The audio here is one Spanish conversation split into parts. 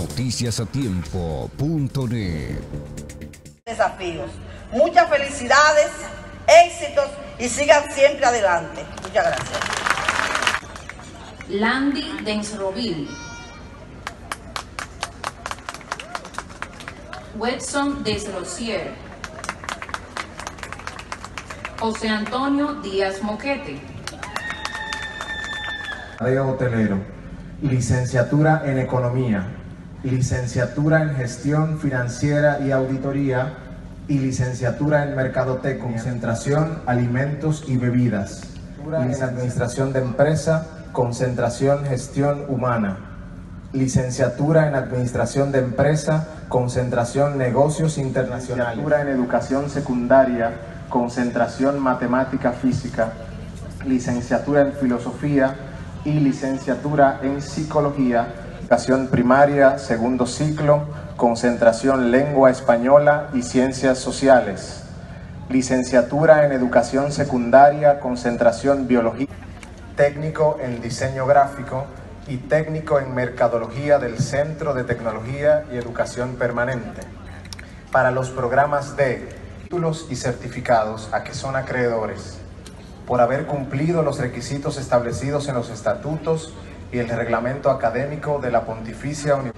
Noticiasatiempo.net. Desafíos. Muchas felicidades, éxitos y sigan siempre adelante. Muchas gracias. Landy Densroville. Wetson Desrosier. José Antonio Díaz Moquete. Hotelero, licenciatura en Economía, licenciatura en Gestión Financiera y Auditoría y licenciatura en Mercadotecnia, concentración Alimentos y Bebidas, en Administración de Empresa, concentración Gestión Humana, licenciatura en Administración de Empresa, concentración Negocios Internacionales, licenciatura en Educación Secundaria, concentración Matemática Física, licenciatura en Filosofía y licenciatura en Psicología, educación primaria, segundo ciclo, concentración Lengua Española y Ciencias Sociales, licenciatura en Educación Secundaria, concentración Biología, técnico en Diseño Gráfico y técnico en Mercadología del Centro de Tecnología y Educación Permanente. Para los programas de títulos y certificados a que son acreedores, por haber cumplido los requisitos establecidos en los estatutos y el reglamento académico de la Pontificia Universidad.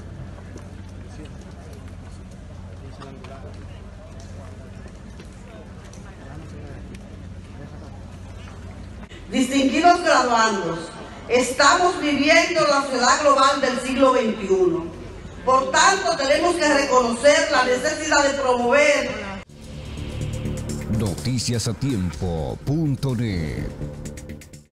Distinguidos graduandos, estamos viviendo la sociedad global del siglo XXI. Por tanto, tenemos que reconocer la necesidad de promover Noticiasatiempo.net.